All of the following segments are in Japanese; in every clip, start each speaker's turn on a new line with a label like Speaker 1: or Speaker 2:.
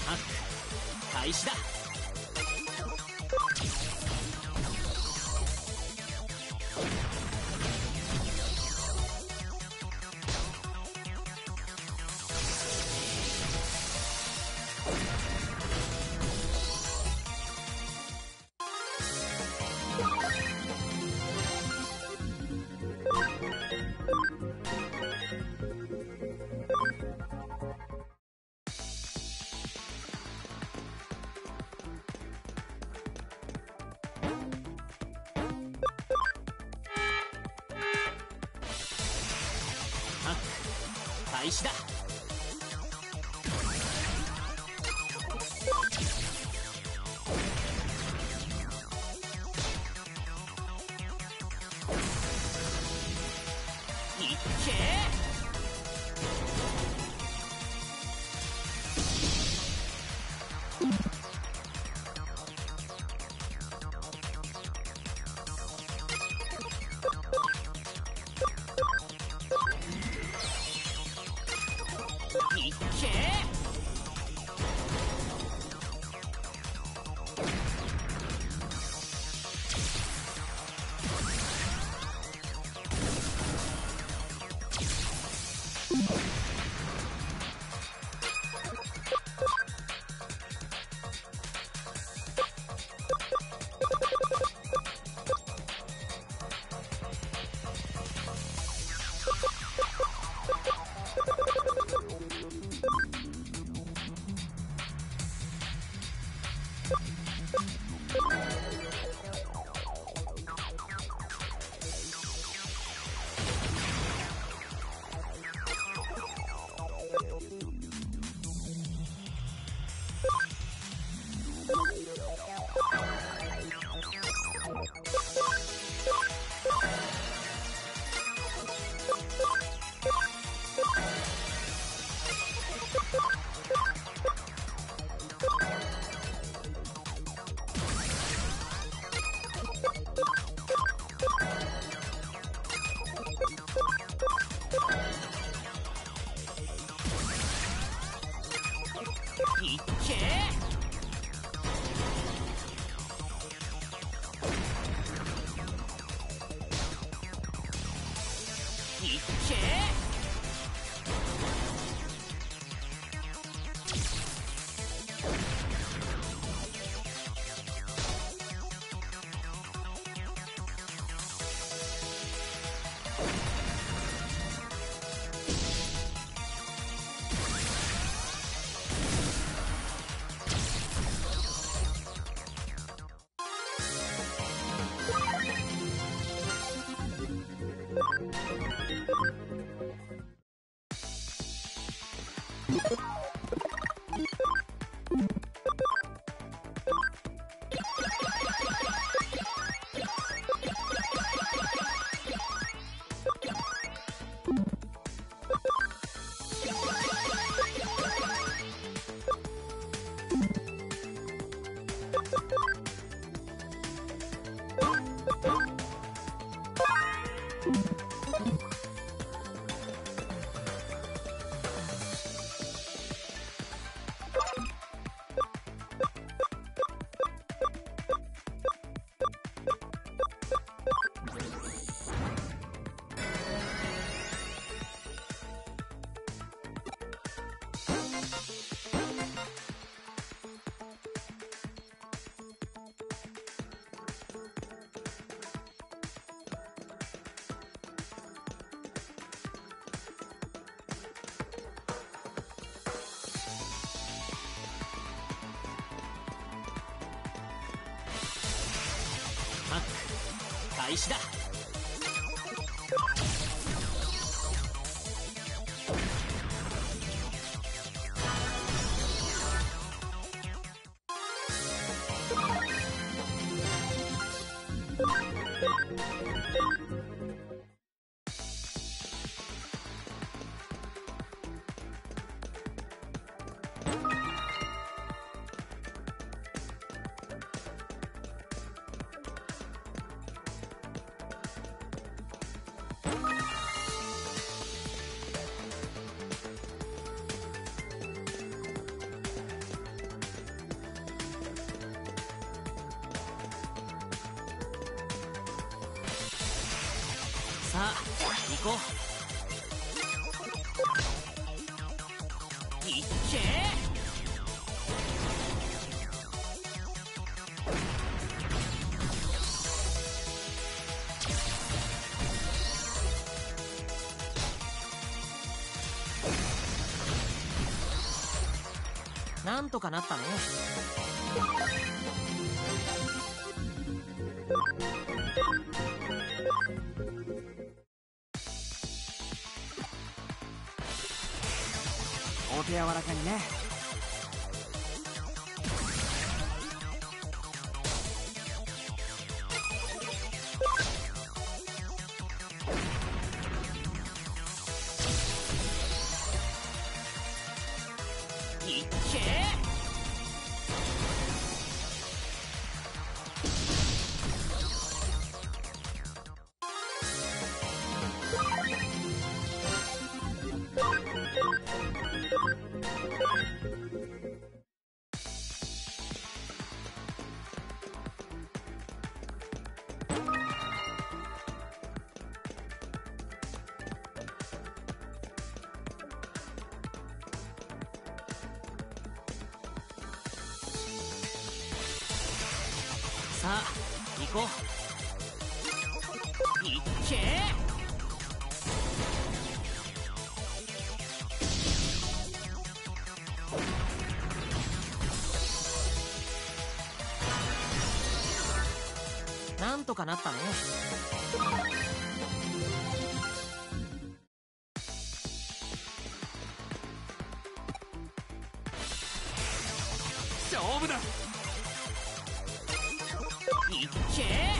Speaker 1: ハック開始だ。開始だ。いっけいっけいっけいっけハック開始だ。 あ行こう。いっけなんとかなったね。
Speaker 2: お手柔らかにね。
Speaker 1: いっけさあ行こう。いっけなんとかなったね。
Speaker 2: 勝負だ。
Speaker 1: いっけ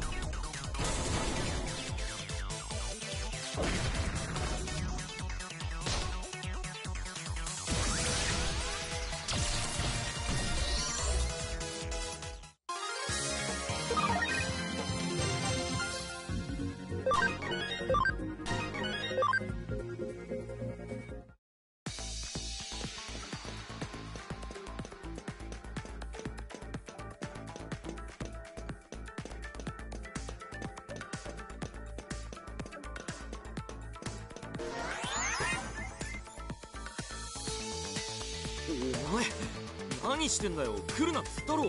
Speaker 1: お前何してんだよ。来るなっつったろ。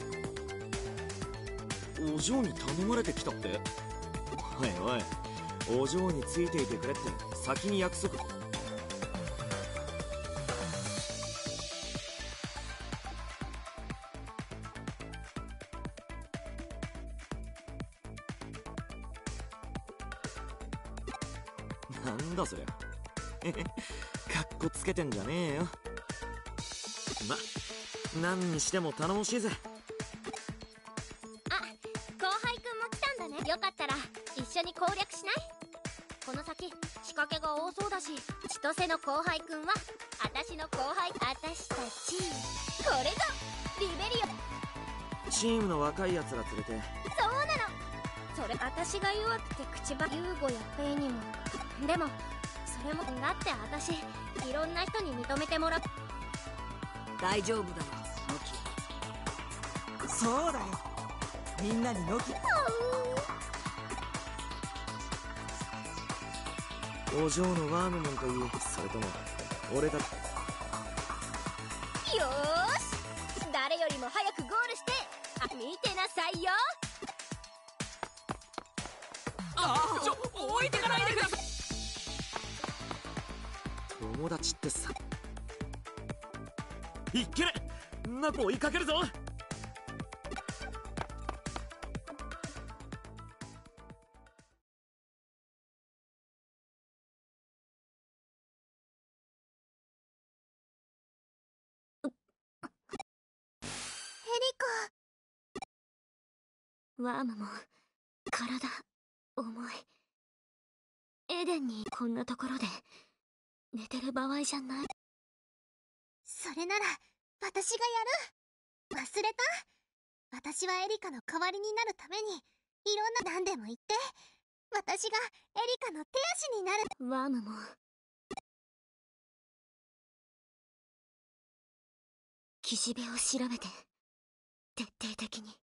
Speaker 1: お嬢に頼まれてきたって。おいおい、お嬢についていてくれって先に約束。なんだそりゃ。かっこつけてんじゃねえよ。何にしても頼もしいぜ。
Speaker 3: あ、後輩くんも来たんだね。よかったら一緒に攻略しない？この先仕掛けが多そうだし、千歳の後輩くんは私の後輩。私たちこれぞリベリオ。
Speaker 1: チームの若いやつら連れて。
Speaker 3: そうなの。それ私が弱くて口ばユーゴやペイにも。でもそれもだって私いろんな人に認めてもらう。
Speaker 4: 大丈夫だよノキ。そうだよ、みんなにノキ。
Speaker 1: お嬢のワームモンといい、それとも俺だ。よ
Speaker 3: ーし、誰よりも早くゴールして見てなさいよ。
Speaker 2: 置いてかないでください。
Speaker 1: 友達ってさ。いっけね、ナポ追いかけるぞ。
Speaker 3: ワームも体重い。エデンにこんなところで寝てる場合じゃない。
Speaker 5: それなら私がやる。忘れた？私はエリカの代わりになるためにいろんな何でも言って。私がエリカの手足になる。
Speaker 3: ワームも岸辺を調べて徹底的に。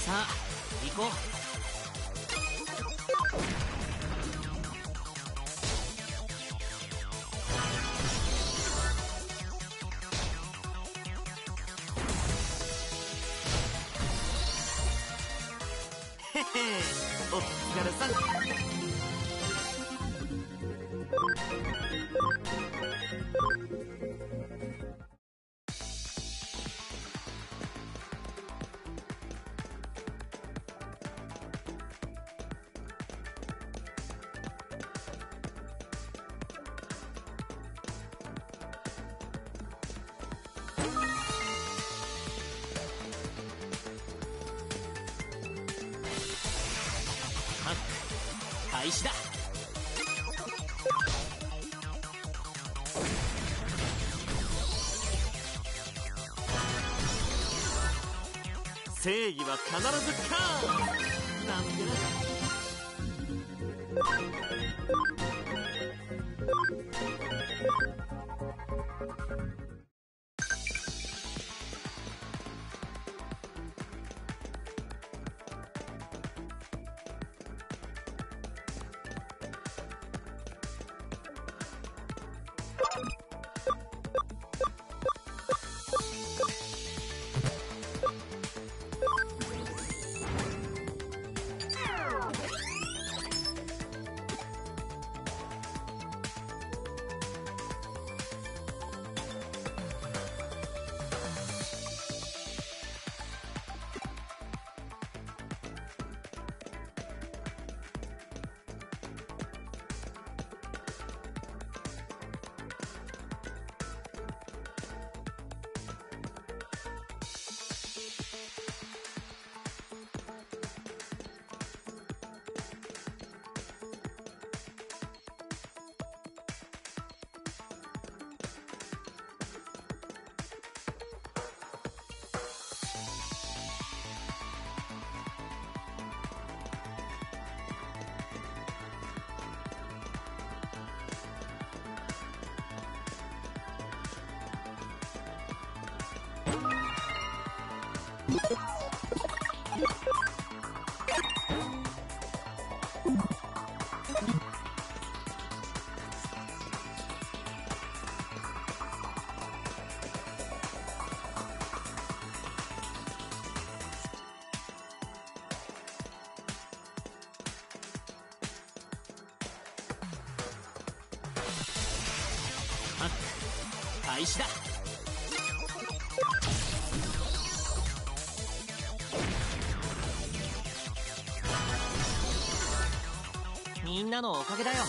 Speaker 2: さあ行こう。
Speaker 1: へへ、お疲れさん。
Speaker 2: 開始だ。
Speaker 1: 正義は必ずカーンなんてな。
Speaker 2: 開始だ。みんなのおかげだよ。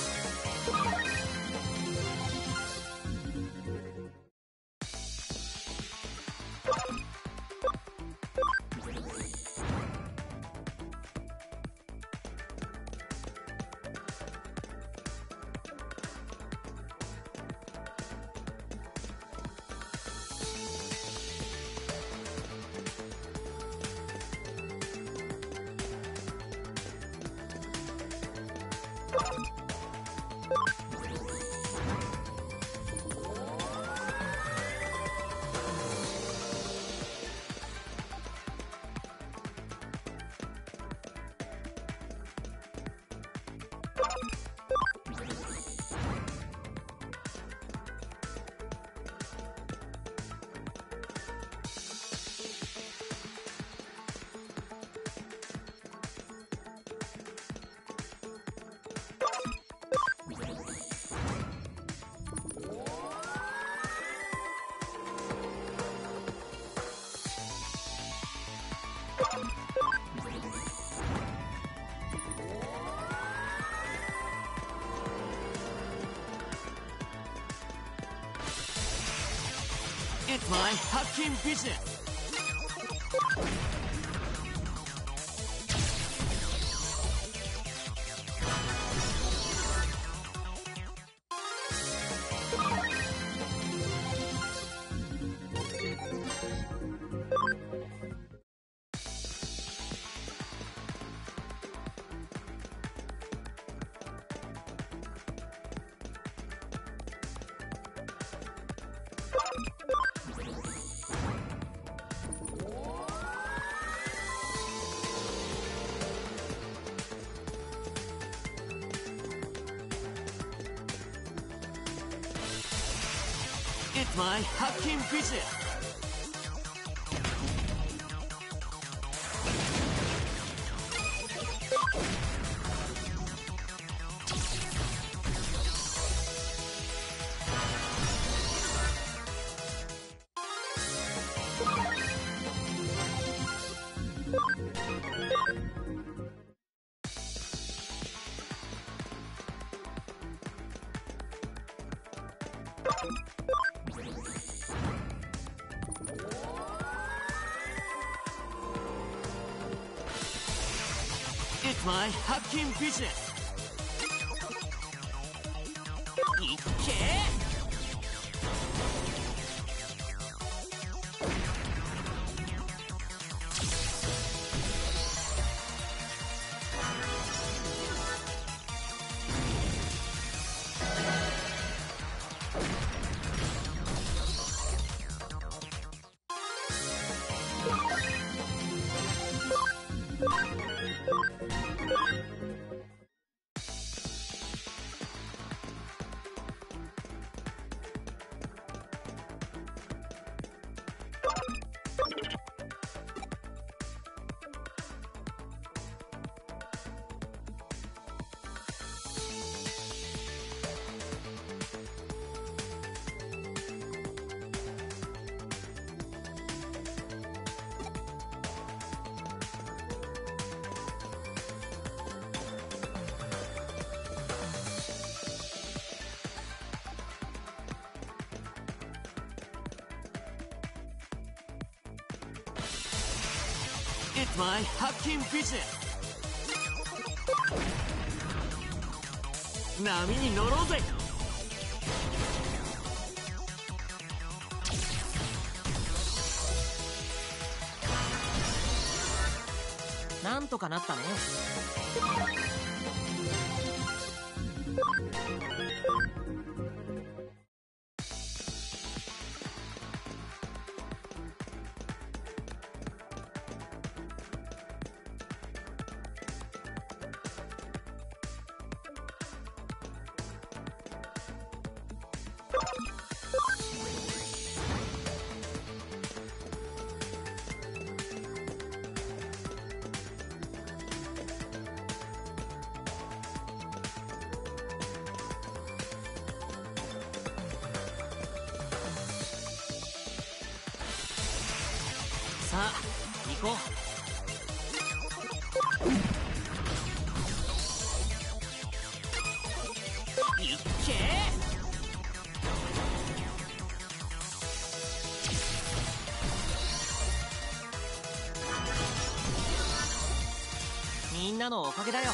Speaker 1: It's my hacking business. my hacking business. It's my hacking business. いっけIt's my hacking business. 波に乗ろうぜ。
Speaker 2: なんとかなったね。さあ行こう。いっけみんなのおかげだよ。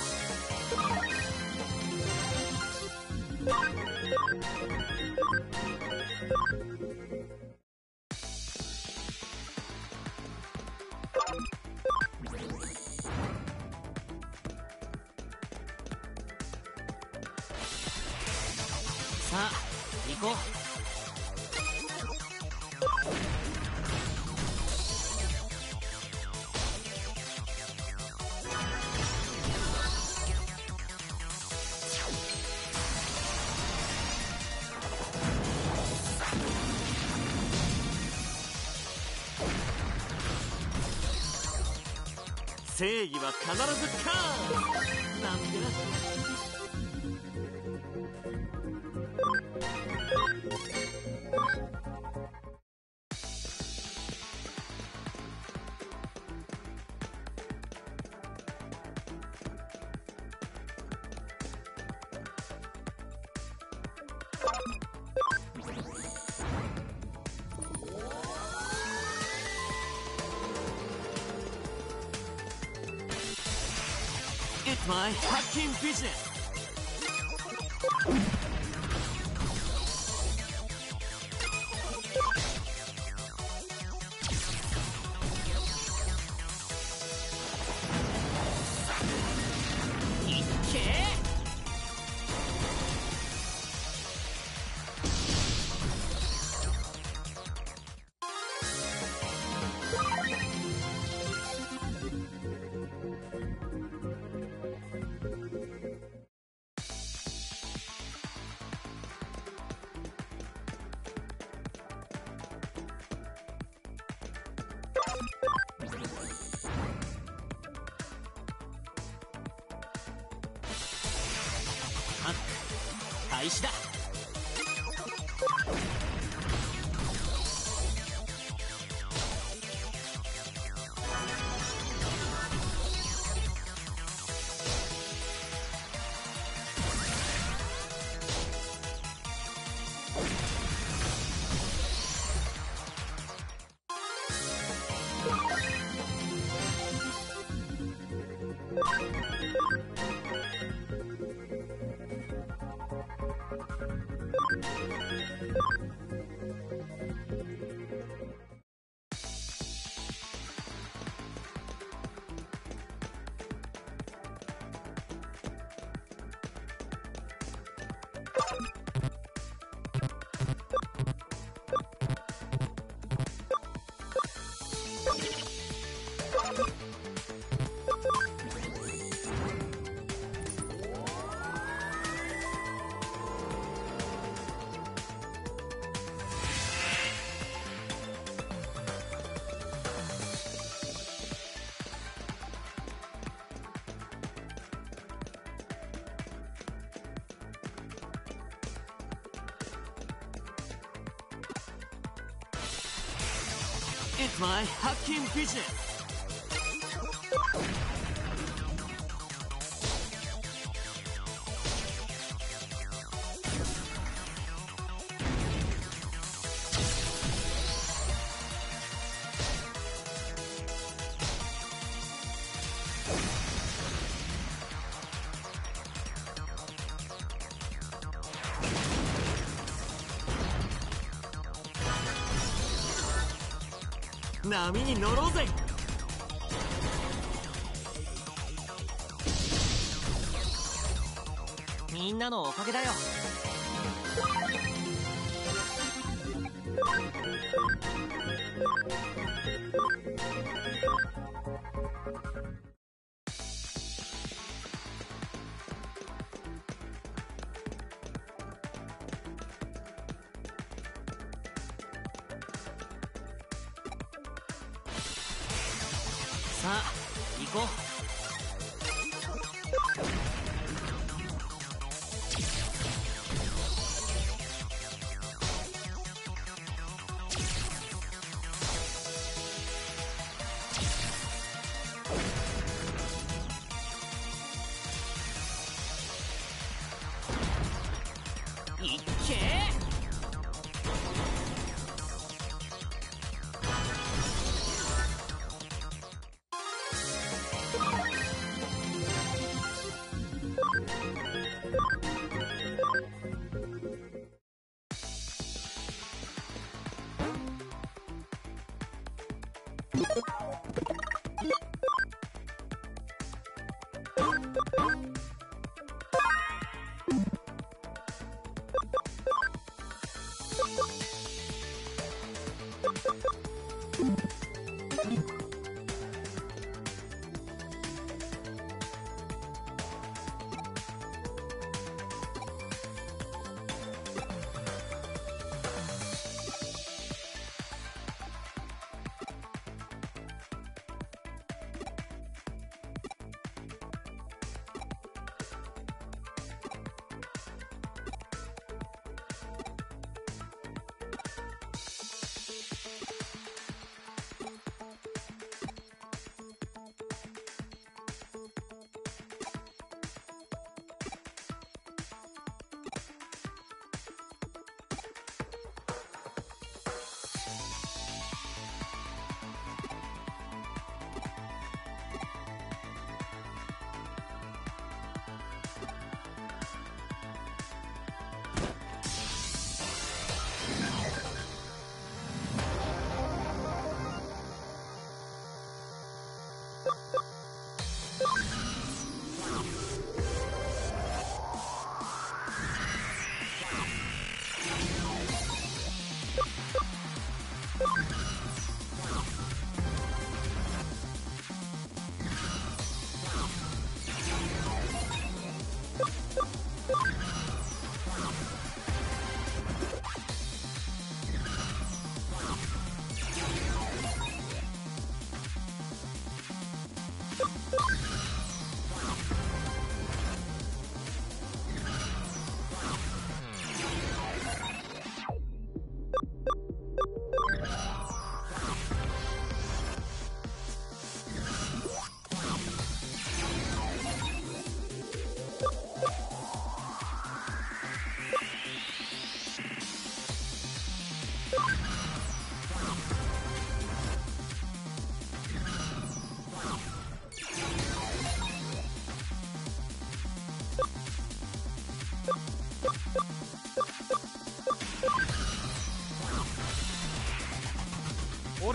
Speaker 2: さあ行こう。正義は必ずカーンなんだ。It's my hacking business. いっけ開始だ。It's my hacking business. 波に乗ろうぜ。みんなのおかげだよ。さあ行こう。いっけー。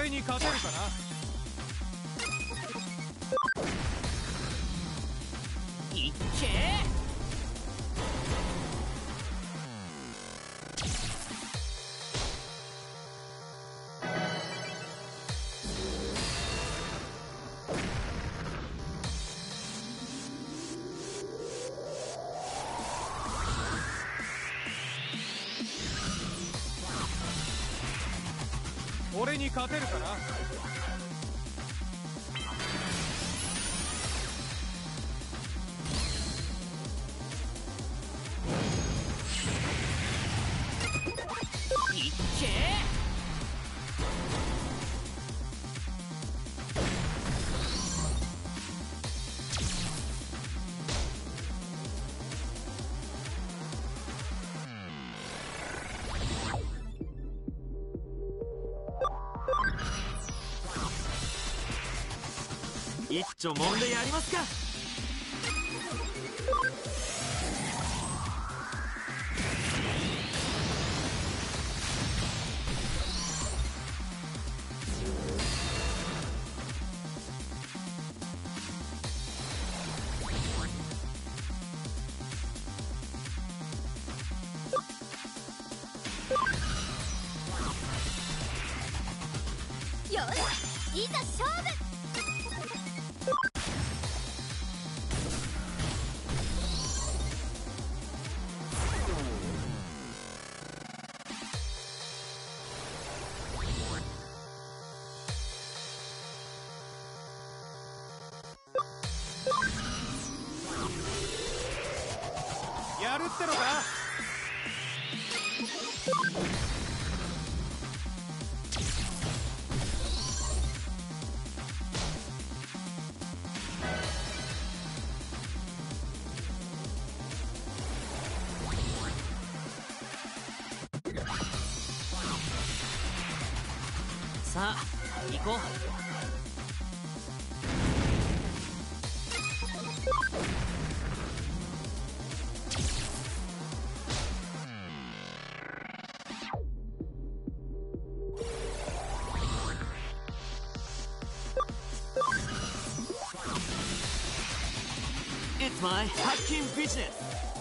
Speaker 6: 俺に勝てるかな。
Speaker 2: いっけ
Speaker 6: 俺に勝てるかな。
Speaker 2: いっけ
Speaker 1: 一丁もんでやりますか。
Speaker 3: よし、いざ勝負。
Speaker 6: やるってのか。
Speaker 2: さあ行こう。
Speaker 1: It's my hacking business.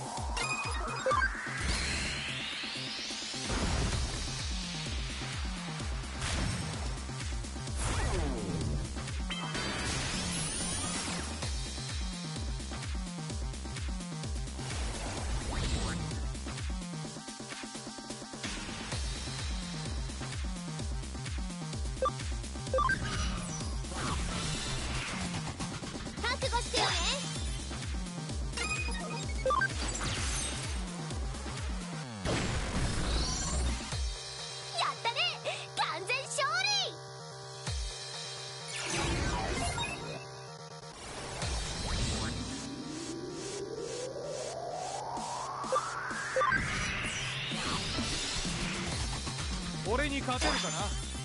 Speaker 3: 覚悟してよね。やったね、完全勝利。
Speaker 6: 俺に勝てるかな。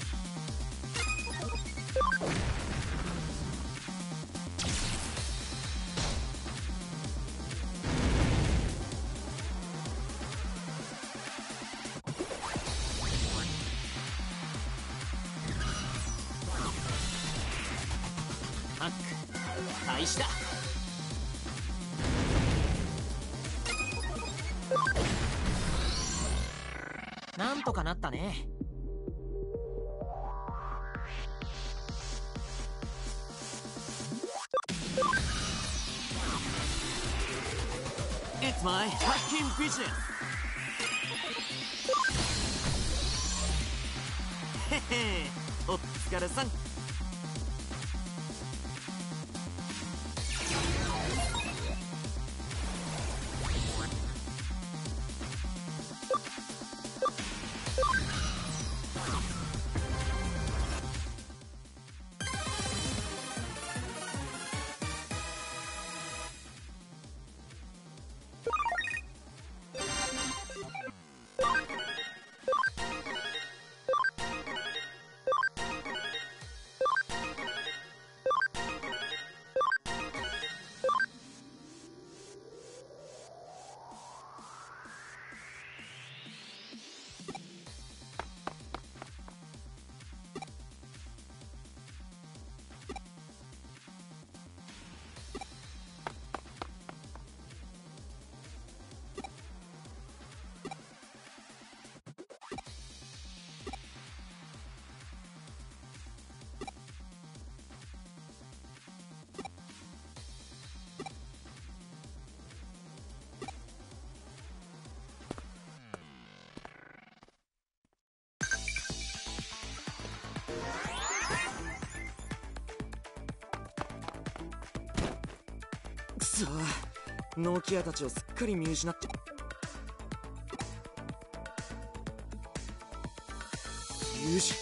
Speaker 2: ハック開始だ。なんとかなったね。
Speaker 1: It's my hacking business. へへ、お疲れさん。 さあ、ノキアたちをすっかり見失って。ユージ、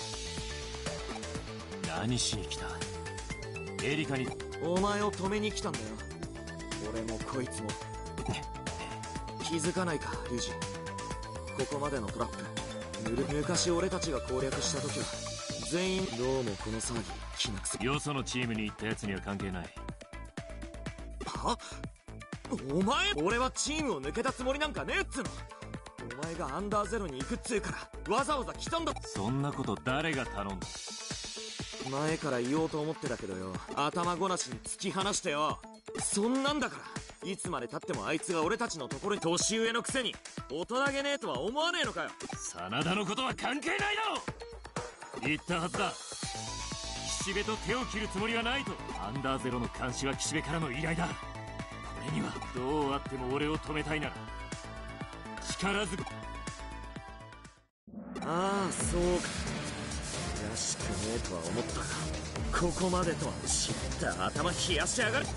Speaker 2: 何しに来た？エリカに。
Speaker 1: お前を止めに来たんだよ。俺もこいつも。気づかないかルージ、ここまでのトラップ、昔俺たちが攻略した時は全員。どうもこの騒ぎ気なくせ。
Speaker 2: よそのチームに行ったやつには関係ない。
Speaker 1: は？お前？俺はチームを抜けたつもりなんかねえっつうの。お前がアンダーゼロに行くっつうからわざわざ来たんだ。
Speaker 2: そんなこと誰が頼んだ？
Speaker 1: 前から言おうと思ってたけどよ、頭ごなしに突き放してよ。そんなんだからいつまでたってもあいつが俺たちのところに。年上のくせに大人げねえとは思わねえのかよ。
Speaker 2: 真田のことは関係ないだろ。言ったはずだ。岸辺と手を切るつもりはないと。アンダーゼロの監視は岸辺からの依頼だ。俺にはどうあっても俺を止めたいなら力ずく。
Speaker 1: ああそうか、らしくねえとは思ったが、ここまでとは。知った頭冷やしやがる。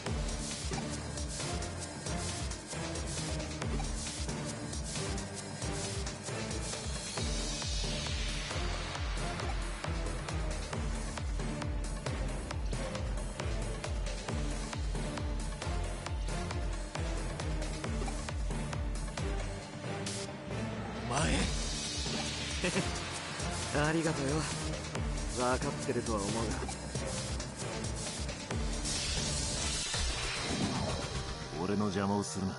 Speaker 1: ありがとよ。分かってるとは思うが。
Speaker 2: 俺の邪魔をするな。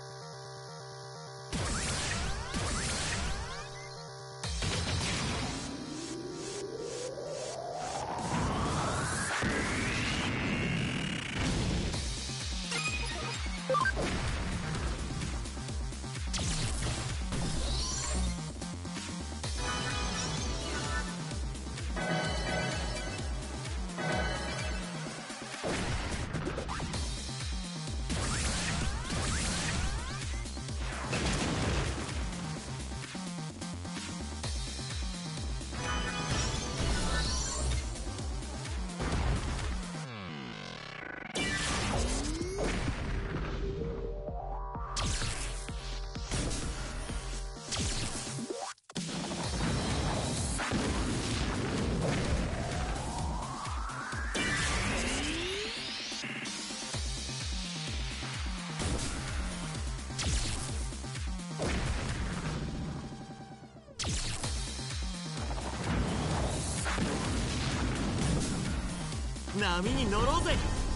Speaker 1: 波に乗ろうぜ。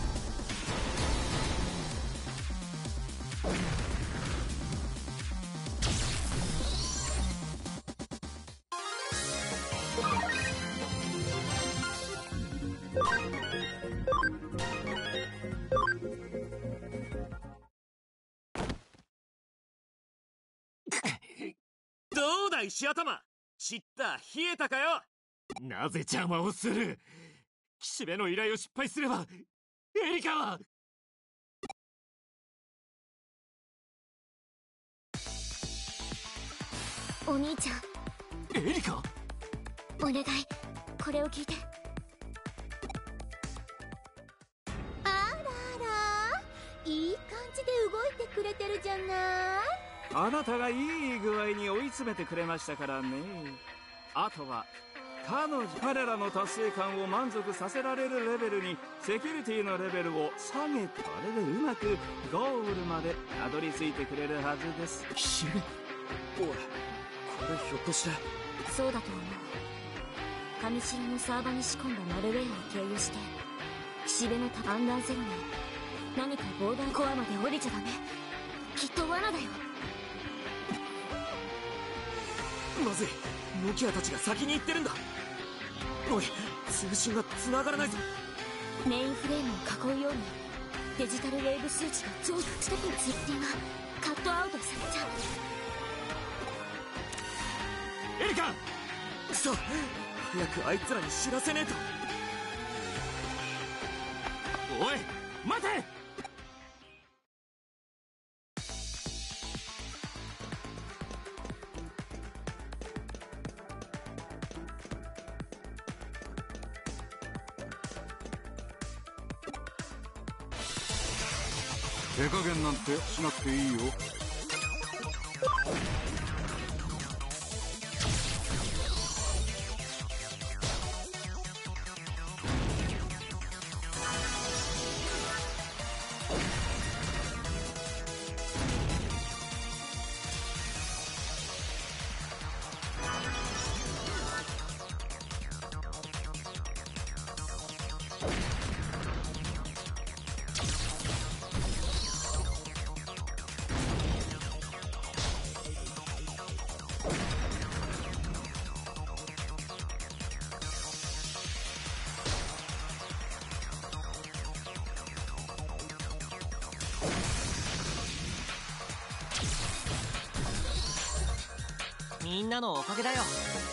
Speaker 1: どうだ石頭、知った？冷えたかよ。
Speaker 2: なぜ邪魔をする？岸辺の依頼を失敗すればエリカは。
Speaker 3: お兄ちゃん。
Speaker 2: エリカ、
Speaker 3: お願い、これを聞いて。あらあら、いい感じで動いてくれてるじゃない。
Speaker 7: あなたがいい具合に追い詰めてくれましたからね。あとは彼らの達成感を満足させられるレベルにセキュリティのレベルを下げて、これでうまくゴールまでたどり着いてくれるはずです。
Speaker 1: 岸辺、おい、これひょっとして。
Speaker 3: そうだと思う。上城のサーバに仕込んだマルウェアを経由して岸辺のアンダーゼロに何かボーダーコアまで降りちゃダメ。きっと罠だよ。
Speaker 1: まずい、ノキアたちが先に行ってるんだ。おい、通信が繋がらないぞ。
Speaker 3: メインフレームを囲うようにデジタルウェーブ数値が増加した時に通信がカットアウトされちゃう。
Speaker 2: エリカ、
Speaker 1: くそ、早くあいつらに知らせねえと。
Speaker 2: おい待て。
Speaker 8: 手加減なんてしなくていいよ。
Speaker 9: みんなのおかげだよ。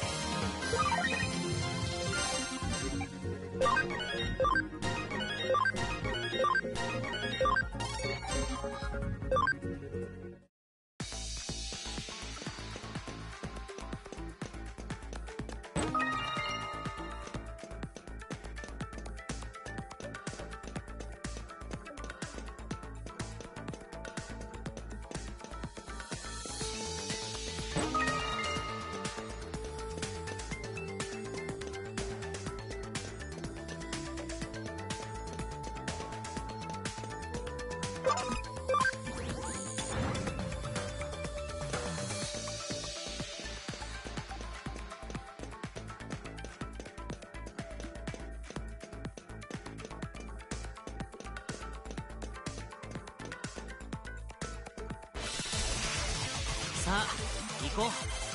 Speaker 9: さあ行こう。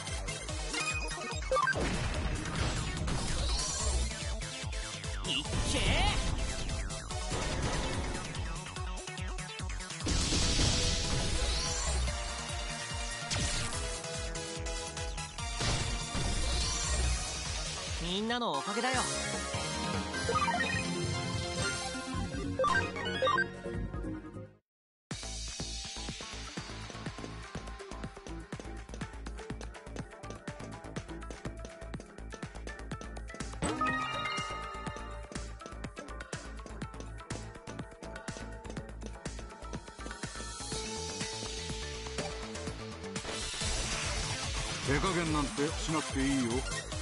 Speaker 9: いっけー。みんなのおかげだよ。
Speaker 8: 手加減なんてしなくていいよ。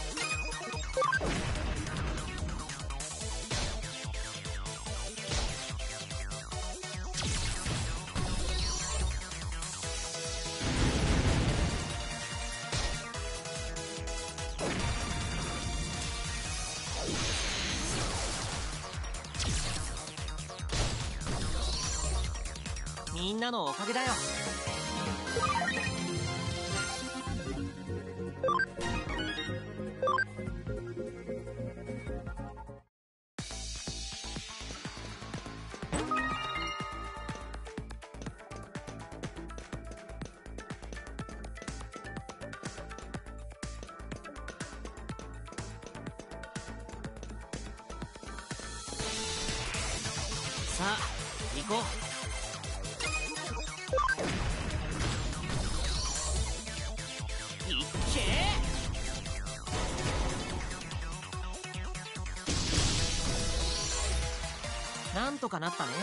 Speaker 9: みんなのおかげだよ。さあ行こう。いっけー。なんとかなったね。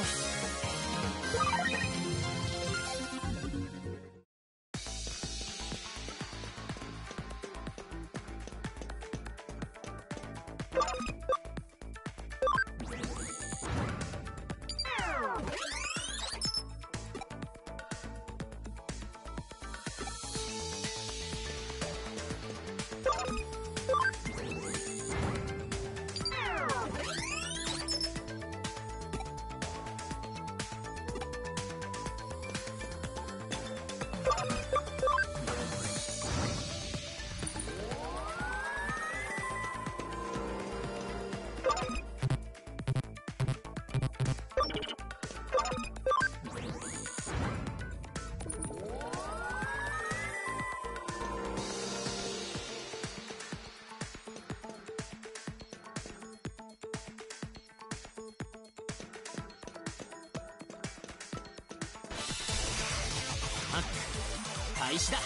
Speaker 9: アック開始だ。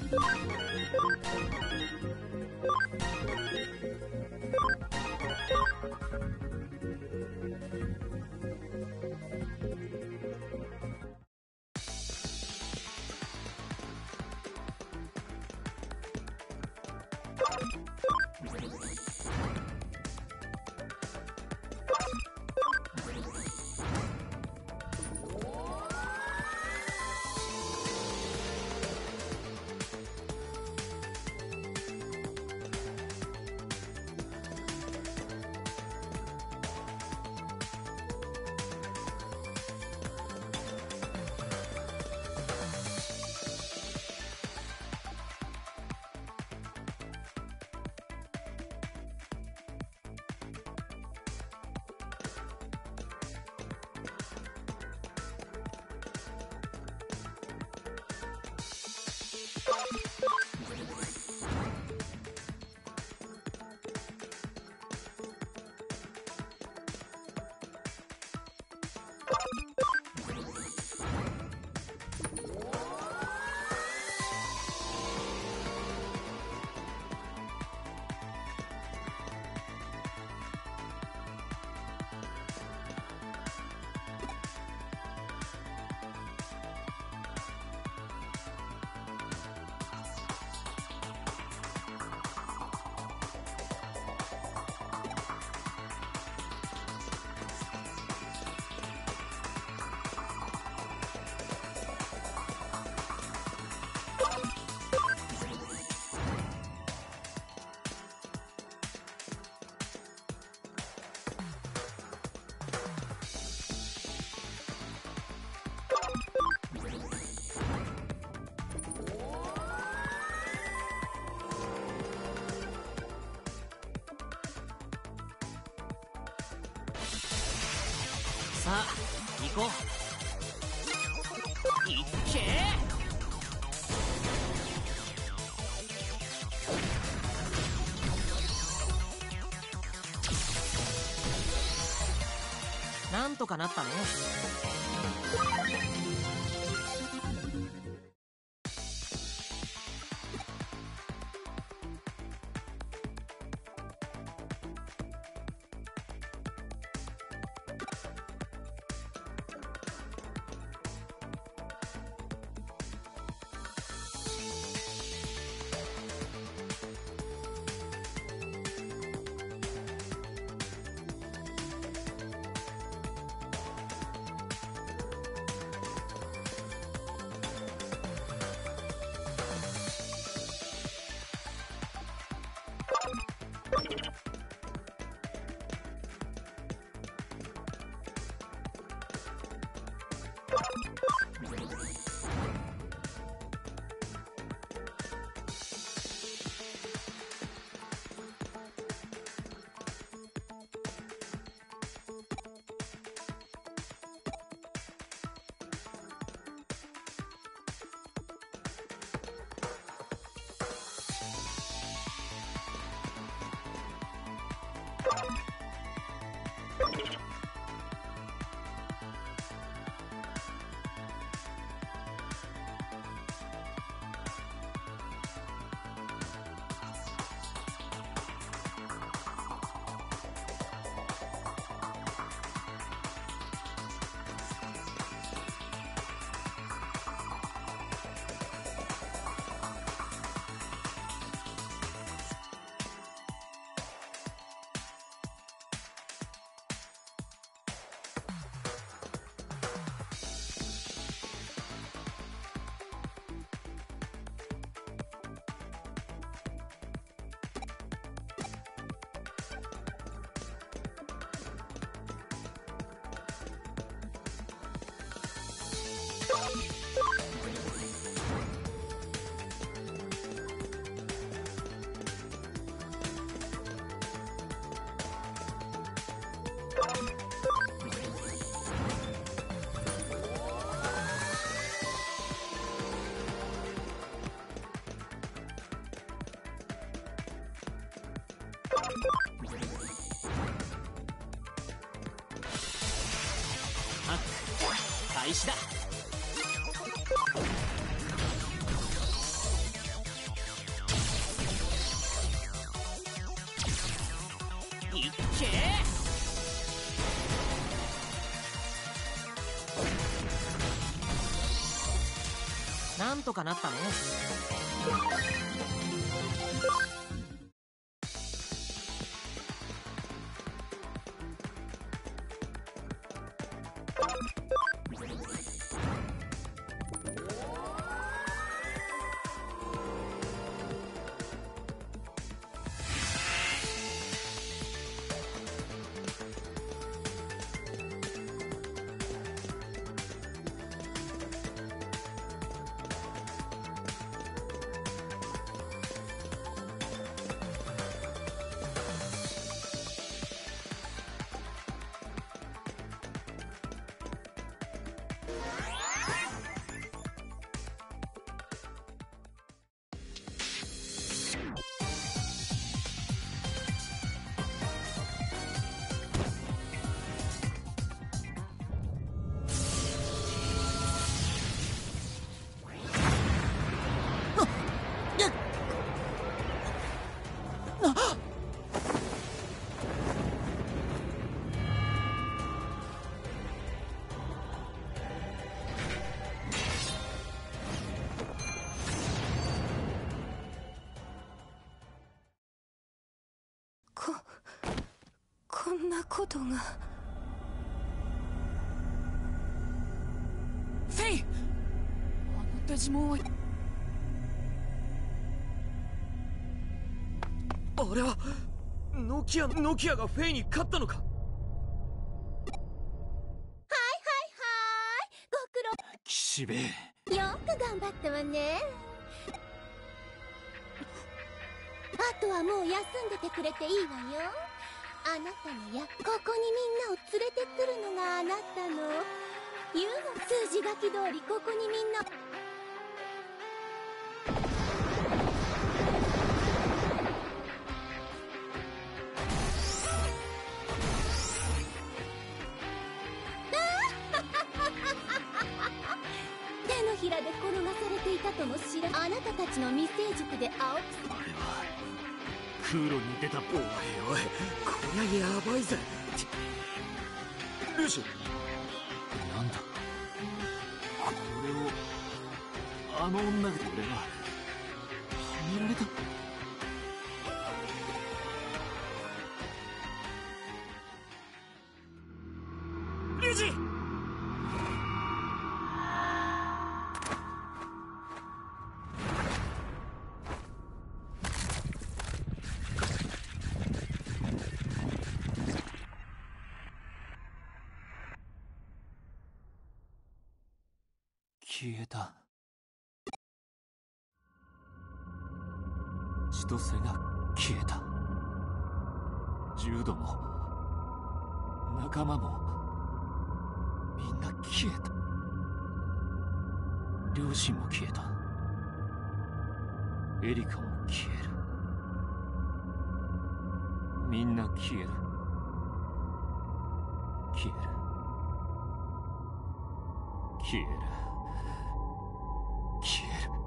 Speaker 9: さあ行こう。いっけー。なんとかなったね。 開始だ。
Speaker 10: とかなったね。
Speaker 11: こんなことが。
Speaker 12: フェイ、あのデジモンは。
Speaker 1: あれはノキアがフェイに勝ったのか。
Speaker 3: はいご苦労。
Speaker 2: 岸辺、
Speaker 3: よく頑張ったわね。あとはもう休んでてくれていいわよ。あなたのここにみんなを連れてくるのがあなたの言うの。数字書き通りここにみんな。手のひらで転がされていたとも知らん。あなたたちの未成熟で青く。
Speaker 2: あれは空路に出た。おい
Speaker 1: おい、こりゃやばいぜ。ルシ。
Speaker 2: なんだこれを。あの女が。俺ははめられた。
Speaker 1: リュウジ。
Speaker 2: 消えた。千歳が消えた。柔道も仲間もみんな消えた。両親も消えた。エリカも消える。みんな消える。消える。消える。消える。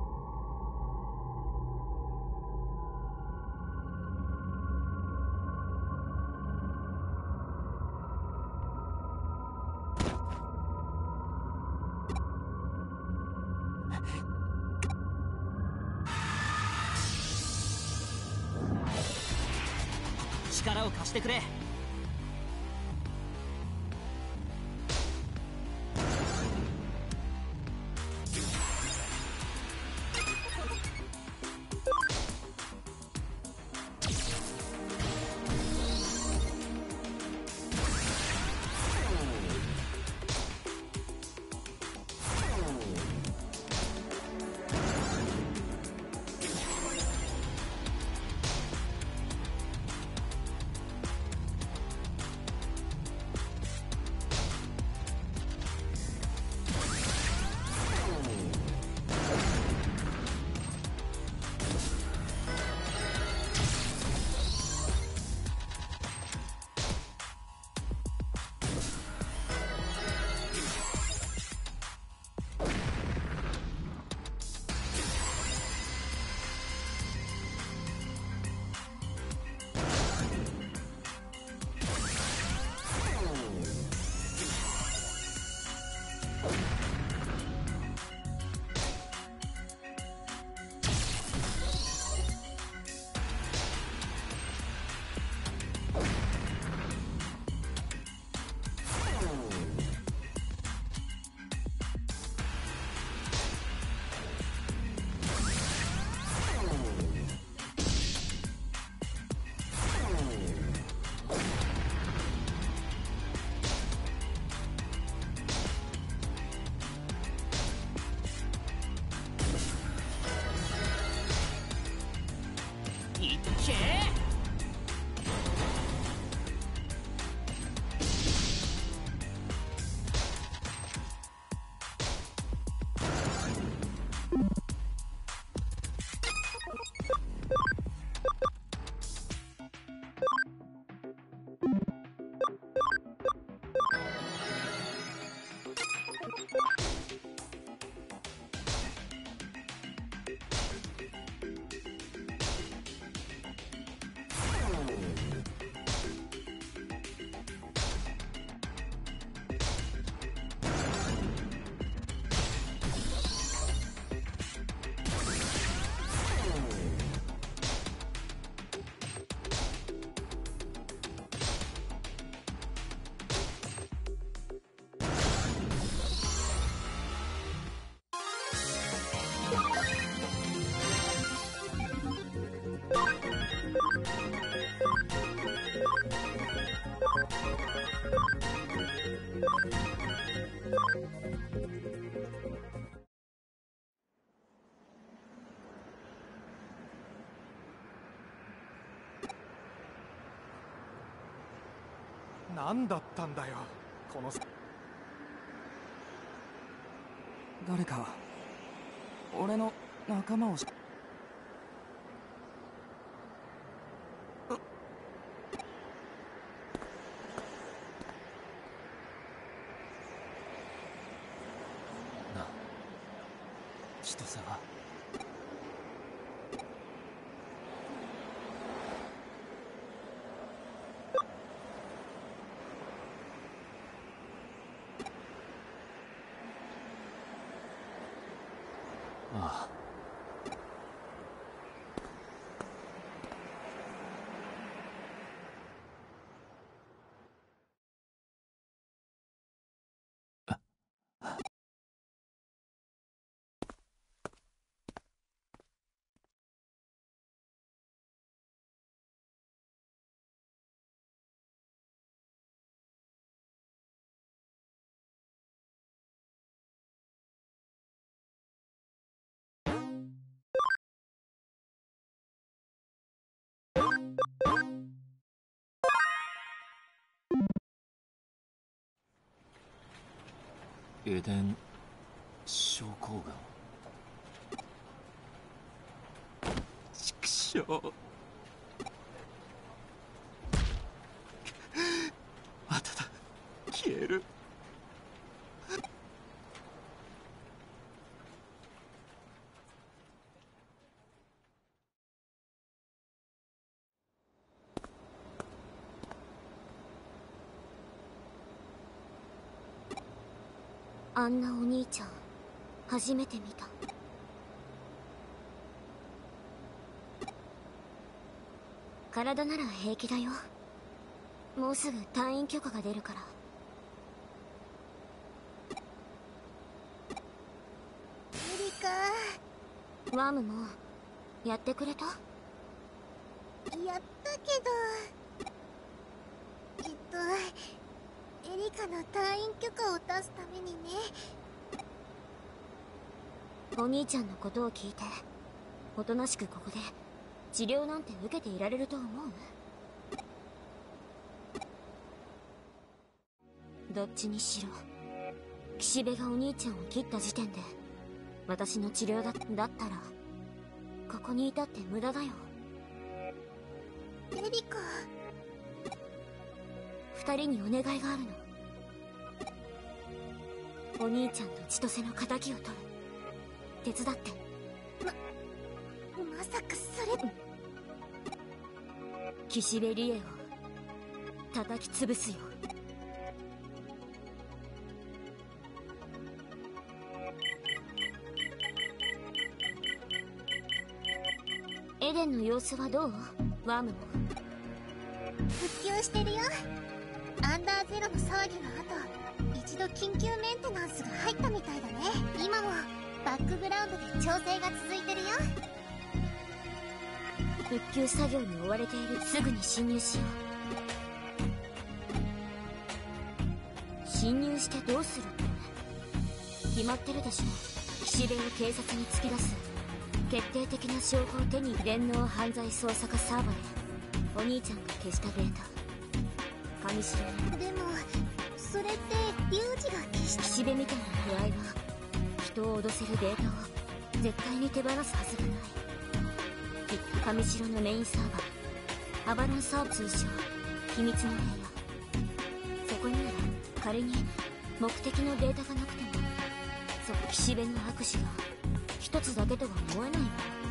Speaker 10: 力を貸してくれ。 けー。
Speaker 6: 何だったんだよこの。
Speaker 12: 誰か俺の仲間を
Speaker 10: 千歳はああ。エデン症候群。畜生。まただ。消える。
Speaker 3: あんなお兄ちゃん初めて見た。体なら平気だよ。もうすぐ退院許可が出るから。
Speaker 5: エリカ。
Speaker 3: ワームもやってくれた？
Speaker 5: やったけどエリカの退院許可を出すためにね。
Speaker 3: お兄ちゃんのことを聞いておとなしくここで治療なんて受けていられると思う？どっちにしろ岸辺がお兄ちゃんを切った時点で私の治療だったらここにいたって無駄だよ。
Speaker 5: エリカ。
Speaker 3: 二人にお願いがあるの。お兄ちゃんと千歳の仇を取る。手伝って。
Speaker 5: まさかそれ。
Speaker 3: 岸辺理恵を叩き潰すよ。エデンの様子はどう？ワームも
Speaker 5: 復旧してるよ。アンダーゼロの騒ぎの後、一度緊急メンテナンスが入ったみたいだね。今もバックグラウンドで調整が続いてるよ。
Speaker 3: 復旧作業に追われている。すぐに侵入しよう。侵入してどうする？決まってるでしょ。岸辺を警察に突き出す。 決定的な証拠を手に電脳犯罪捜査課サーバでお兄ちゃんが消したデータ上白
Speaker 5: でもそれってリュウジが消した
Speaker 3: 岸辺みたいな不愛は人を脅せるデータを絶対に手放すはずがない。きっと上白のメインサーバーアバロンサーバー通称秘密のレイヤー、そこには仮に目的のデータがなくてもそこ岸辺の悪事が一つだけとは思えないわ。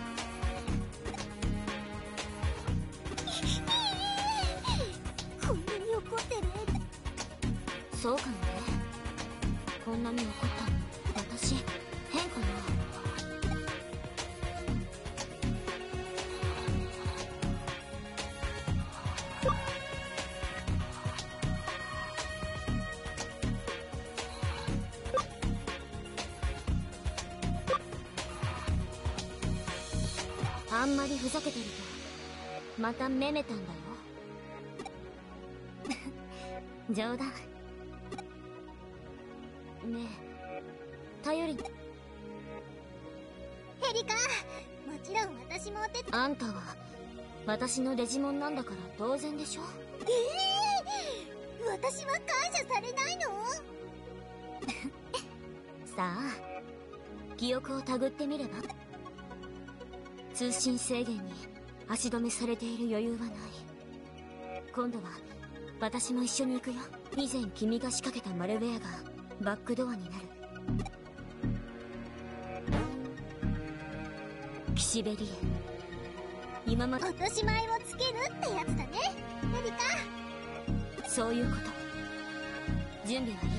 Speaker 5: こんなに怒ってる。
Speaker 3: そうかもね。こんなに怒ったの私変かな。あんまりふざけてるとまためめたんだよ。冗談。ねえ頼り。
Speaker 5: エリカ、もちろん私もお手伝い。
Speaker 3: あんたは私のデジモンなんだから当然でしょ。
Speaker 5: 私は感謝されないの？
Speaker 3: さあ記憶をたぐってみれば。通信制限に足止めされている余裕はない。今度は私も一緒に行くよ。以前君が仕掛けたマルウェアがバックドアになる。岸辺理恵、今まで
Speaker 5: 落とし前をつけるってやつだね、エリカ。
Speaker 3: そういうこと。準備はいい？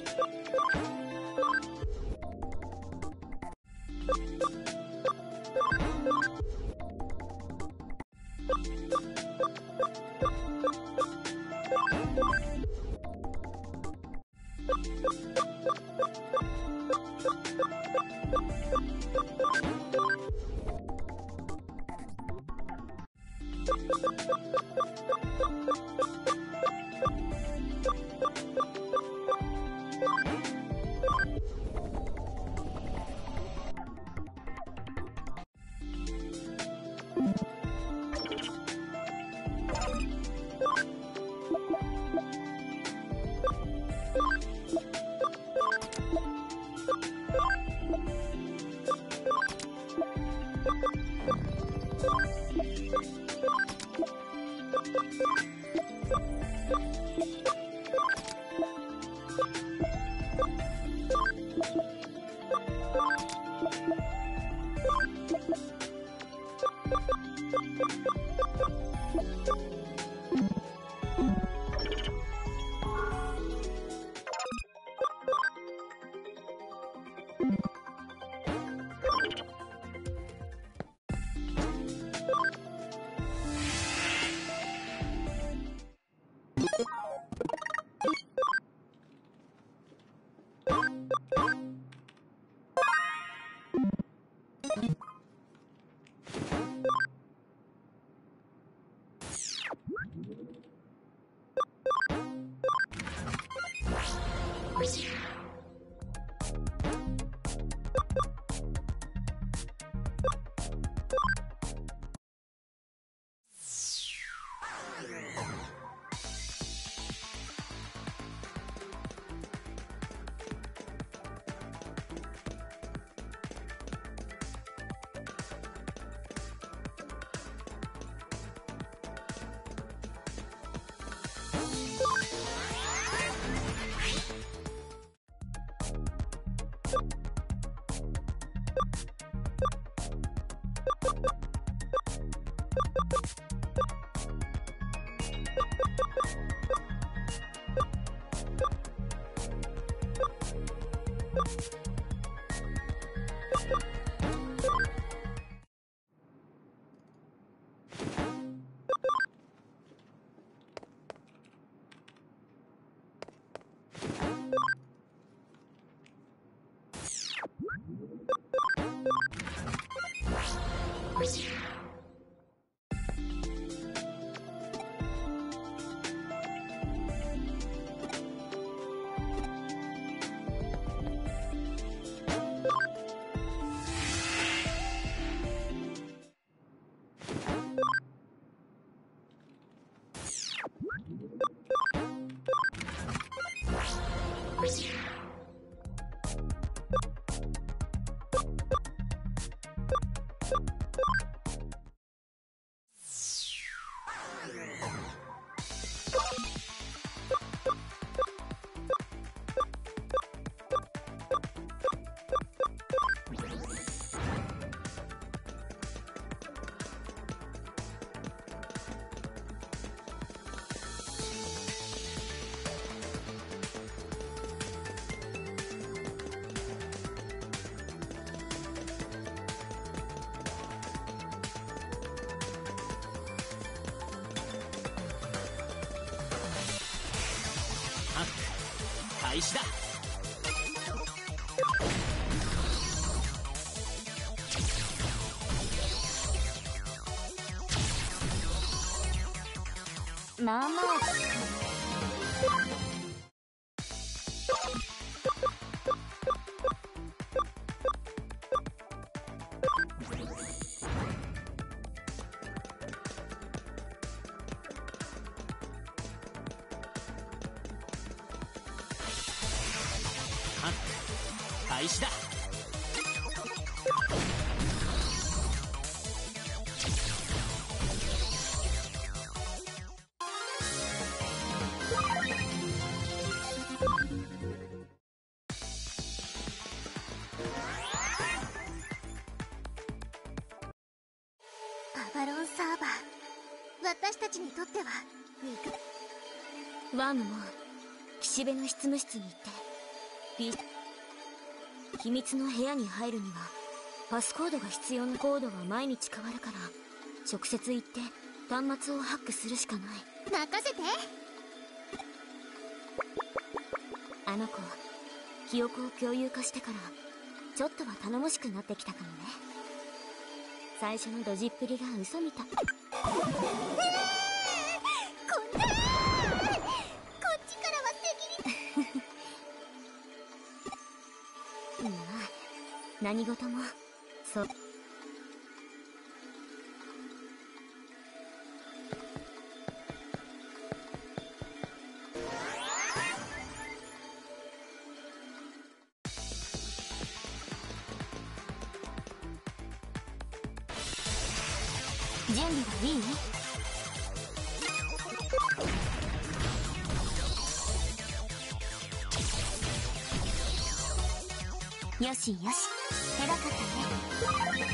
Speaker 9: 開始だ。
Speaker 3: まあまあ
Speaker 9: 開始だ。
Speaker 5: アバロンサーバー、私たちにとっては
Speaker 3: ワームも岸辺の執務室に行って秘密の部屋に入るにはパスコードが必要な。コードは毎日変わるから、直接行って端末をハックするしかない。
Speaker 5: 任せて。
Speaker 3: あの子記憶を共有化してからちょっとは頼もしくなってきたかもね。最初のドジっぷりが嘘みたい。
Speaker 5: こっちからは責任。
Speaker 3: まあ何事もそう準備はいい？よしよし、偉かったね。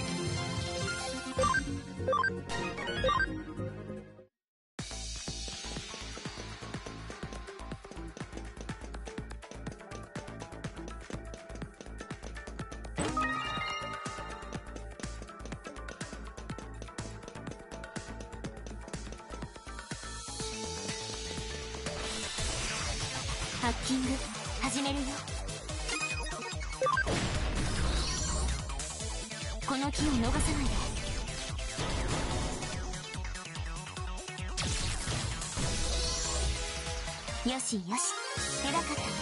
Speaker 3: ハッキング始めるよ。この機を逃さないで。よしよし、偉かったね。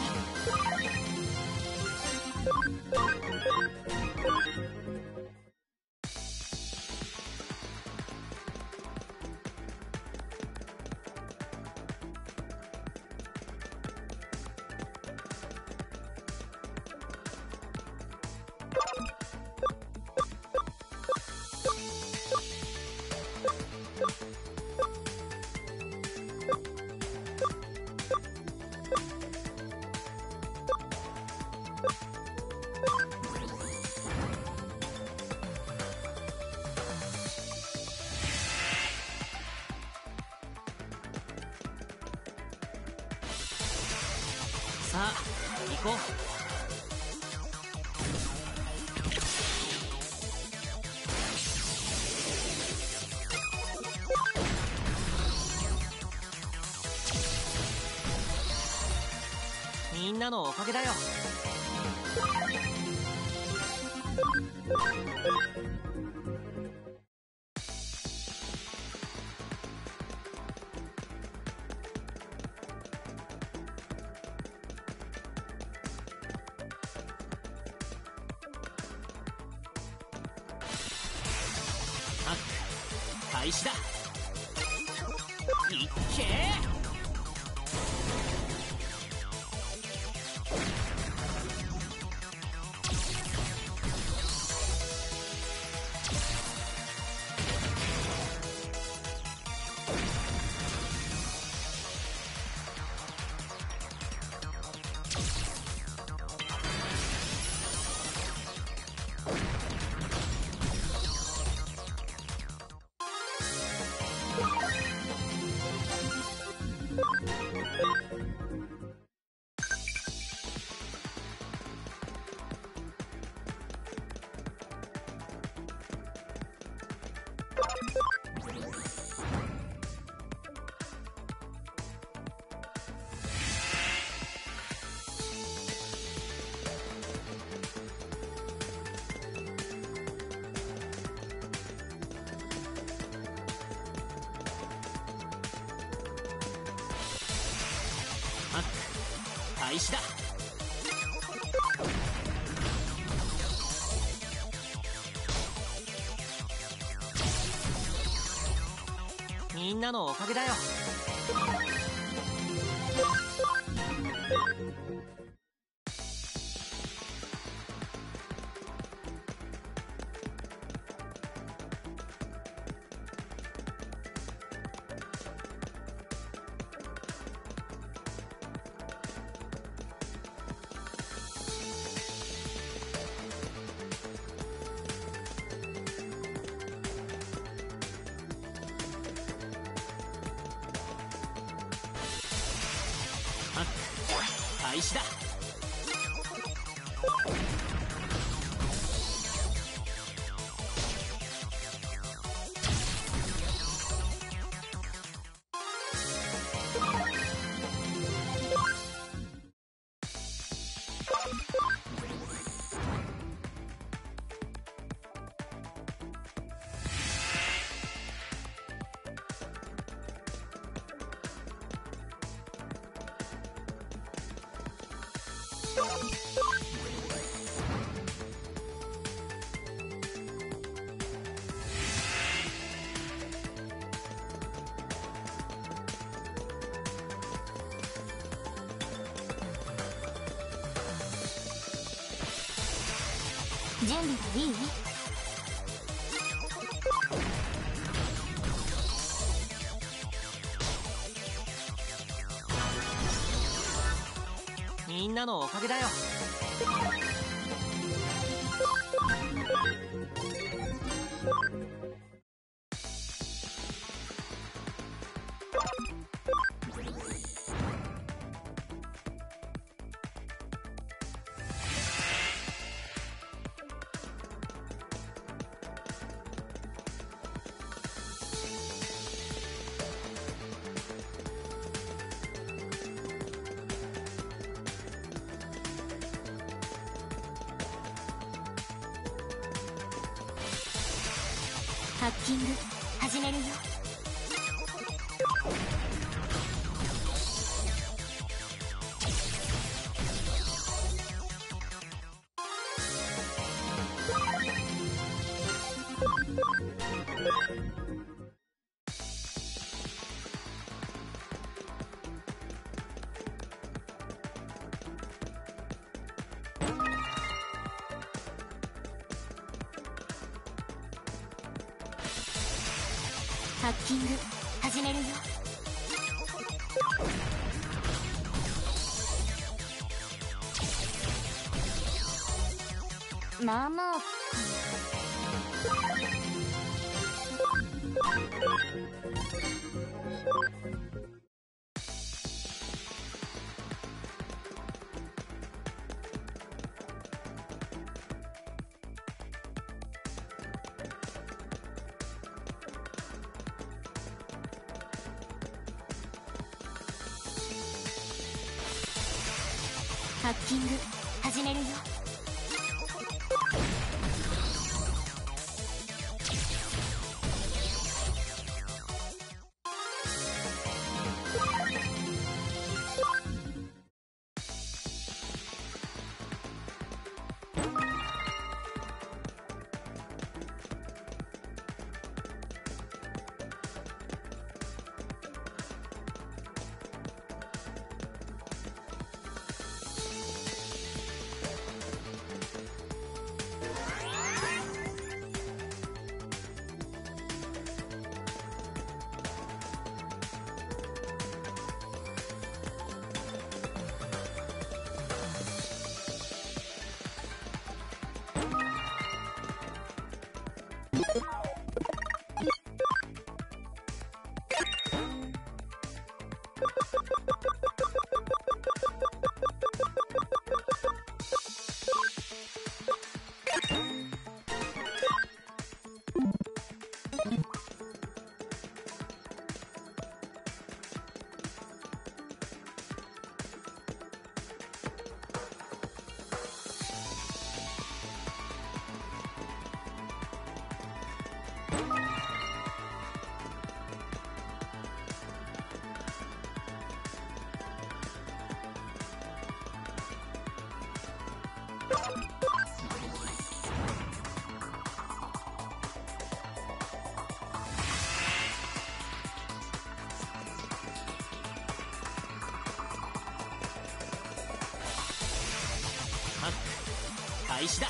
Speaker 9: さあ行こう。みんなのおかげだよ。ハック開始だ。いっけー。ハック開始だ。みんなのおかげだよ。ハック開始だ。
Speaker 5: 準備はいい？
Speaker 9: みんなのおかげだよ。
Speaker 5: ハッキング始めるよ。ハッキング始めるよ。まあまあハッキング始めるよ。
Speaker 9: 開始だ。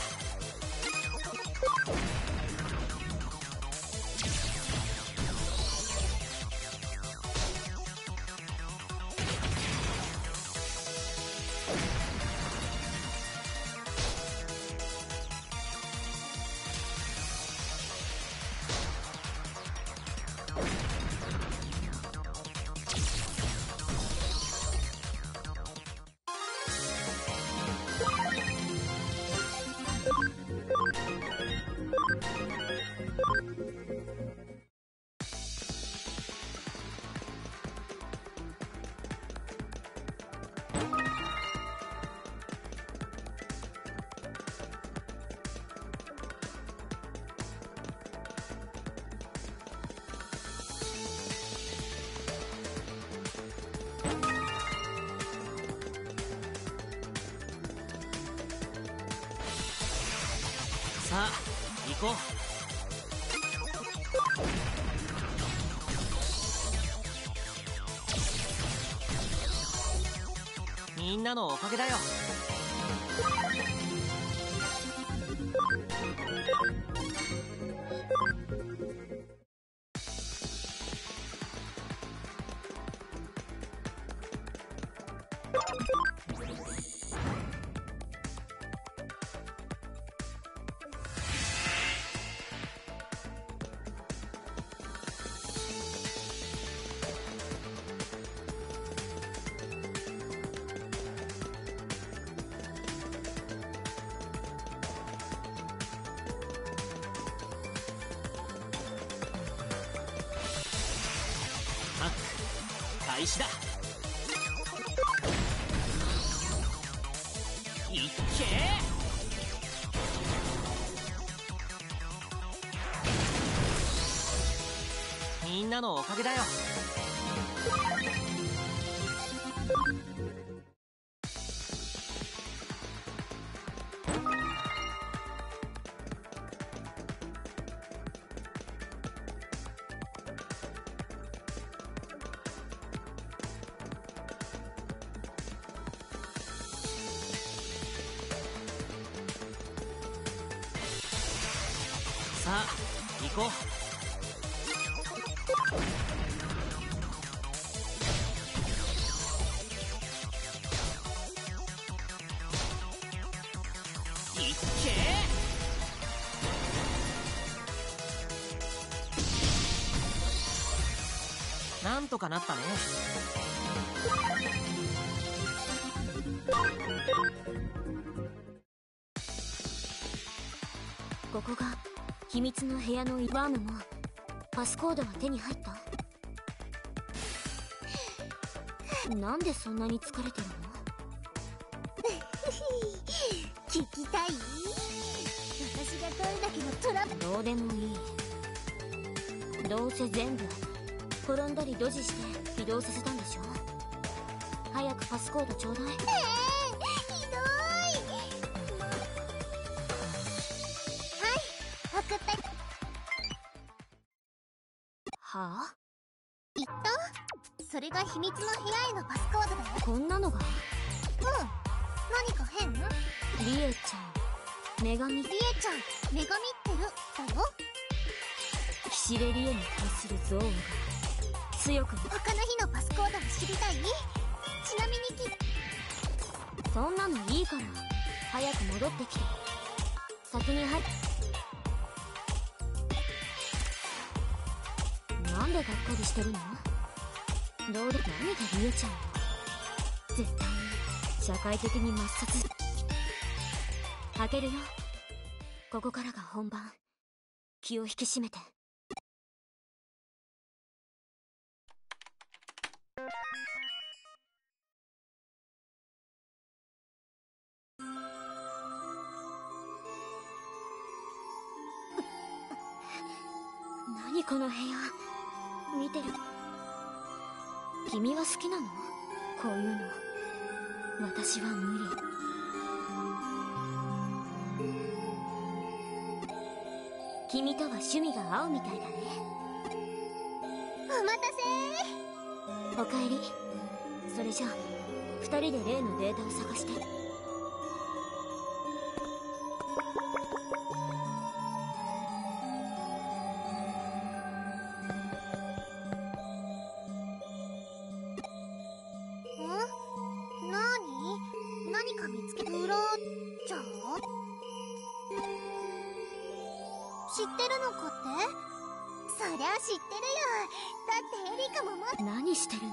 Speaker 9: さあ行こう。みんなのおかげだよ。開始だ。いっけー。みんなのおかげだよ。さあ行こう。いっけー。なんとかなったね。
Speaker 3: ここが秘密の部屋のワームもパスコードは手に入った？なんでそんなに疲れてるの？
Speaker 5: 聞きたい？私がどれだけのトラブル。
Speaker 3: どうでもいい。どうせ全部転んだりドジして起動させたんでしょ。早くパスコードちょうだい。
Speaker 5: ひどい。送った。
Speaker 3: はあ？
Speaker 5: 言った？それが秘密の部屋へのパスコードだよ。
Speaker 3: こんなのが？
Speaker 5: うん。何か変？
Speaker 3: リエちゃん、女神。
Speaker 5: リエちゃん、女神ってるだよ。
Speaker 3: 岸辺リエに対する憎悪が強く。
Speaker 5: 他の日のパスコードを知りたい？ちなみに
Speaker 3: そんなのいいから早く戻ってきて。先に入っ。なんでがっかりしてるの？どうで何がリエちゃんよ。絶対に社会的に抹殺。開けるよ。ここからが本番。気を引き締めて。何この部屋。見てる。君は好きなの？こういうの。私は無理。君とは趣味が合うみたいだね。
Speaker 5: お待たせ。
Speaker 3: おかえり。それじゃあ2人で例のデータを探して。
Speaker 5: 何か見つけた。ウロちゃん？知ってるのかって？そりゃ知ってるよ。だってエリカも
Speaker 3: 何してる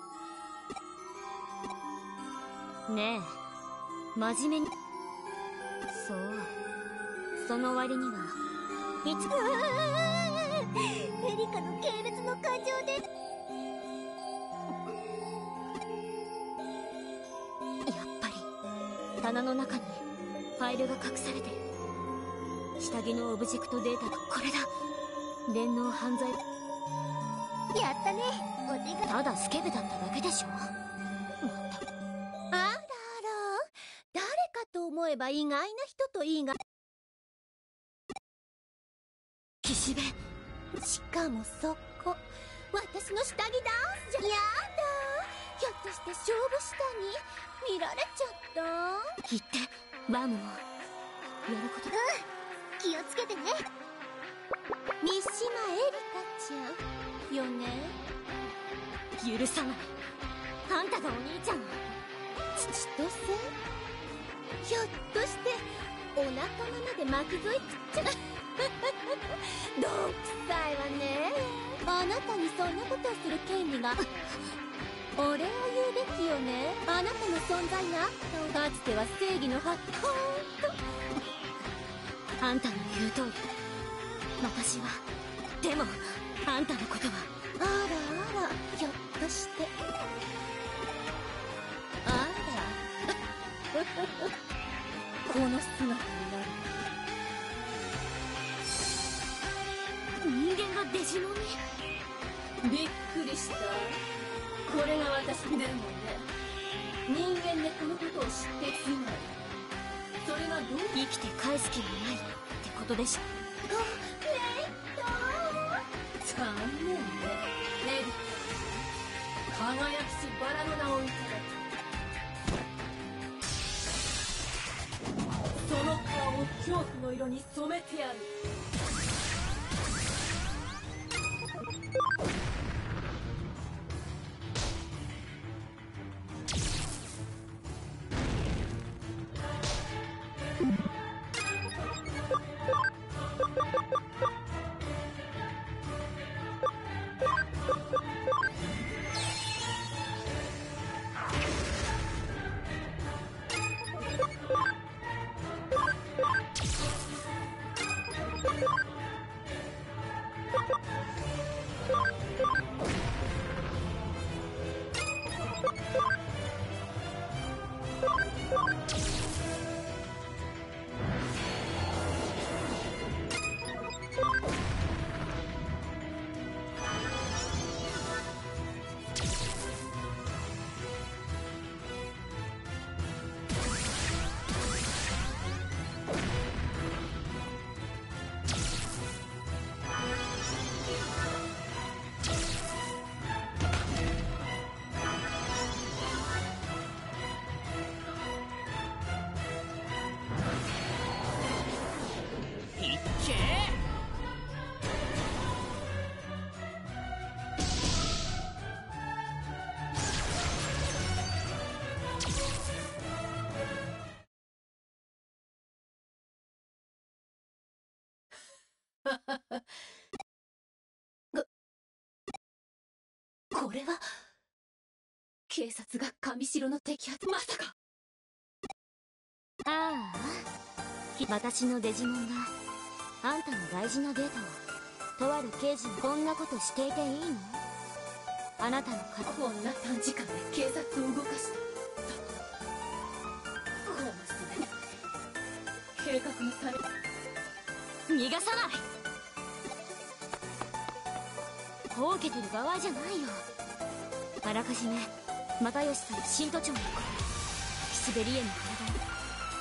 Speaker 3: の？ねえ、真面目に。そう、その割にはいつ。
Speaker 5: エリカの軽蔑の感情で。
Speaker 3: やっぱり棚の中にファイルが隠されてる。下着のオブジェクトデータとこれだ。電脳犯罪。
Speaker 5: やったね。お手が
Speaker 3: ただスケベだっただけでしょ。まったく。
Speaker 13: あらあら、誰かと思えば意外な人といいが。
Speaker 3: 岸辺。しかもそこ私の下着ダンスじゃ。やだ、ひょっとして勝負下に見られちゃった？言ってワムもやること。
Speaker 5: 気をつけてね。
Speaker 3: 三島エリカちゃんよね。許さない。あんたがお兄ちゃんを父とせ。ひょっとしてお仲間まで巻き添え食っちゃどんくさいわね。あなたにそんなことをする権利がお礼を言うべきよね。あなたの存在がかつては正義の発ほんと。あんたの言う通り私は。でもあんたのことはあらあら、ひょっとしてあらこの姿になる。人間がデジモンに。びっくりした。これが私でもね。人間でこのことを知ってつまりそれがどう生きて返す気がないってことでしょ。残念ね。レビ輝きしバラの名をいただく。その顔を恐怖の色に染めてやる。これは警察が上城の摘発。まさか。ああ、私のデジモンがあんたの大事なデータをとある刑事にこんなことしていていいの？あなたのこんな短時間で警察を動かした。こうもして計画のため逃がさない。ほうけてる場合じゃないよ。あらかじめ又吉さん新都庁に行こう。岸辺理恵の体を。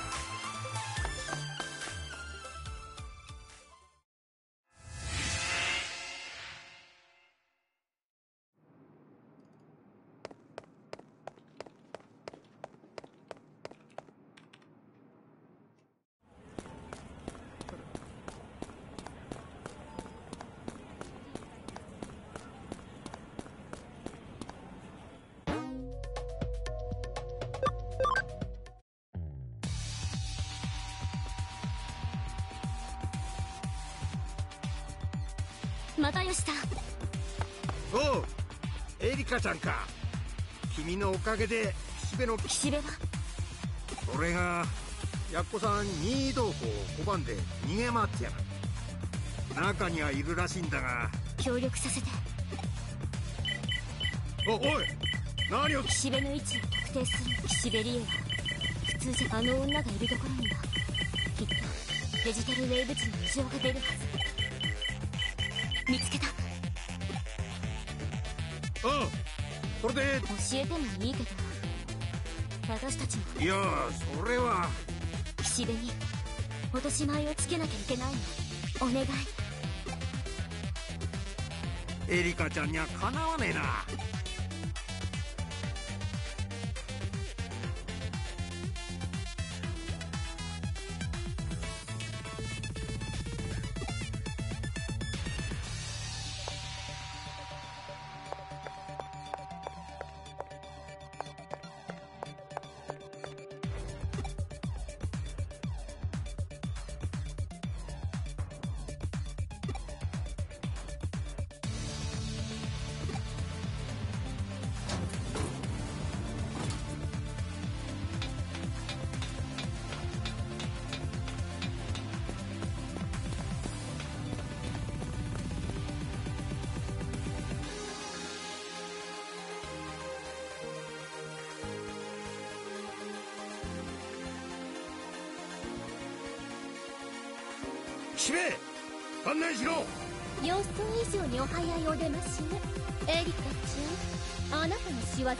Speaker 3: 又吉さん。
Speaker 13: おう、エリカちゃんか。君のおかげで岸辺の。
Speaker 3: 岸辺は
Speaker 13: 俺がやっこさん任意同行を拒んで逃げ回ってやる。中にはいるらしいんだが。
Speaker 3: 協力させて。
Speaker 13: おい何を。
Speaker 3: 岸辺の位置を特定する。岸辺理恵は普通じゃあの女がいるところにはきっとデジタルウェーブ値の異常が出るはず。見つけた。
Speaker 13: それで
Speaker 3: 教えてもいいけど私たちも。
Speaker 13: いやそれは。
Speaker 3: 岸辺に落とし前をつけなきゃいけないの。お願い。
Speaker 13: エリカちゃんにはかなわねえな。岸辺、案内しろ。
Speaker 3: 予想以上にお早いお出ましね、エリカちゃん。あなたの仕業。あらあら、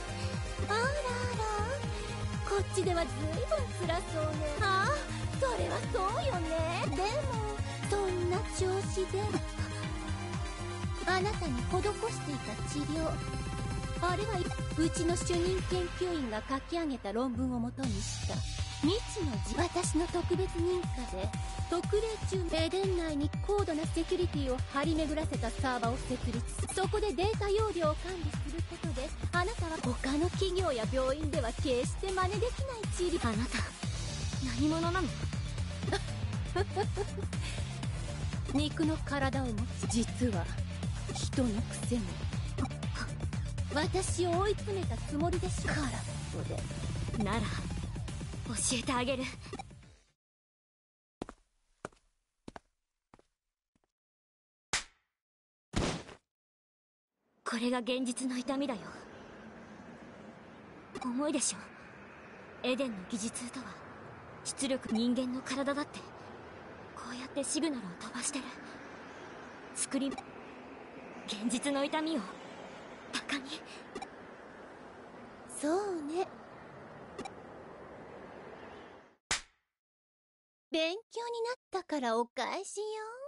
Speaker 3: こっちではずいぶん辛そうね。ああ、それはそうよね。でもそんな調子であなたに施していた治療、あれはうちの主任研究員が書き上げた論文をもとにした未知の私の特別認可で特例中エデン内に高度なセキュリティを張り巡らせたサーバーを設立。そこでデータ容量を管理することで、あなたは他の企業や病院では決して真似できない治療。あなた何者なの？肉の体を持つ、実は人のくせに私を追い詰めたつもりでしょ。空っぽでなら教えてあげる。これが現実の痛みだよ。重いでしょ。エデンの技術とは出力、人間の体だってこうやってシグナルを飛ばしてる。作り現実の痛みを高に。そうね、勉強になったからお返しよ。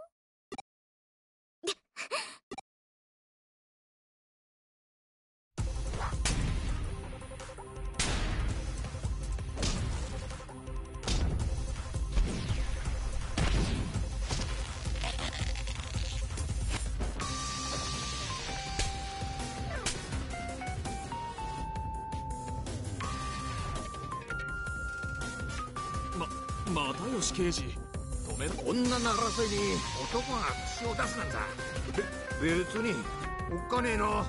Speaker 1: また吉刑事、止めろ。
Speaker 13: 女の争いに男が口を出すなんざ。別におっかねえな。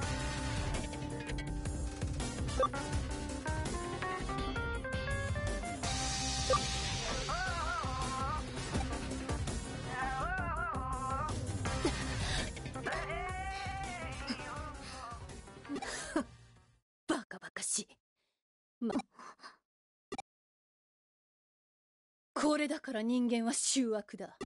Speaker 3: バカバカしい。これだから人間は醜悪だ。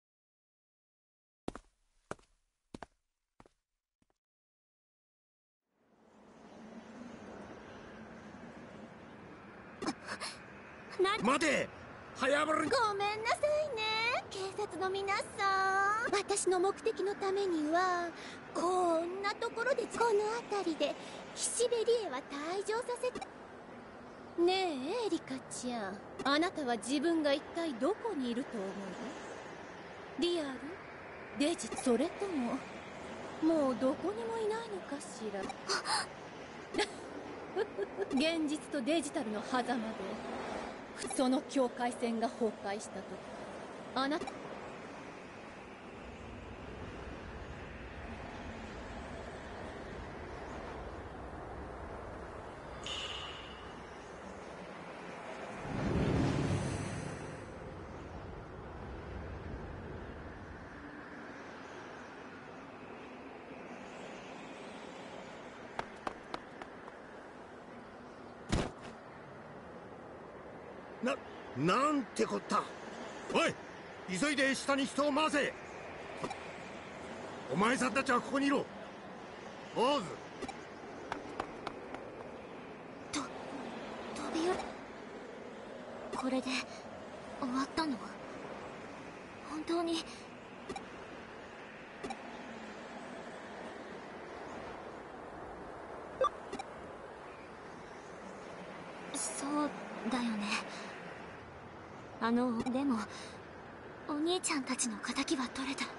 Speaker 13: 待て、早ぶる。
Speaker 3: ごめんなさいね、警察の皆さん。私の目的のためにはこんなところで、この辺りで岸辺理恵は退場させて。ねえエリカちゃん、あなたは自分が一体どこにいると思う？リアル？デジ？それとももうどこにもいないのかしら。現実とデジタルの狭間でその境界線が崩壊したと、あなた
Speaker 13: なんてこった。おい、急いで下に人を回せ。お前さんたちはここにいろ。オーズ。
Speaker 3: 飛び降り。これで終わったの？本当にでもお兄ちゃんたちの敵は取れた。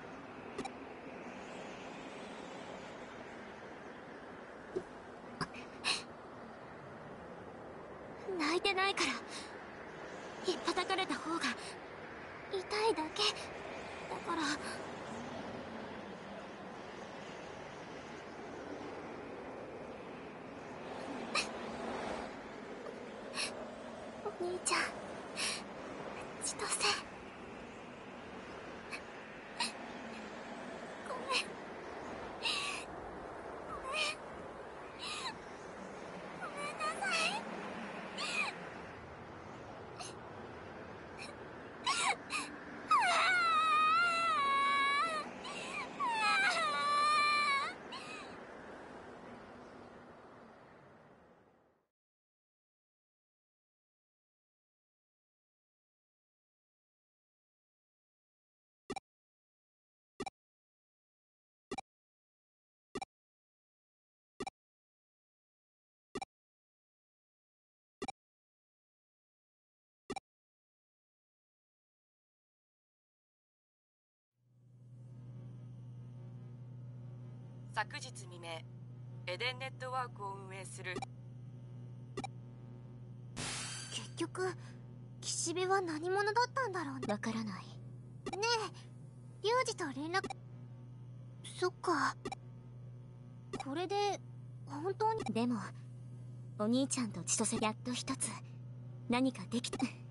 Speaker 3: 泣いてないからひっぱたかれた方が痛いだけだから。お兄ちゃん、千歳、ごめん。ごめんなさい。
Speaker 14: 昨日未明、エデンネットワークを運営する。
Speaker 5: 結局岸辺は何者だったんだろうね。
Speaker 3: わからない。
Speaker 5: ねえ、リュウジと連絡。そっか。これで本当に。
Speaker 3: でもお兄ちゃんと千歳やっと一つ何かできた。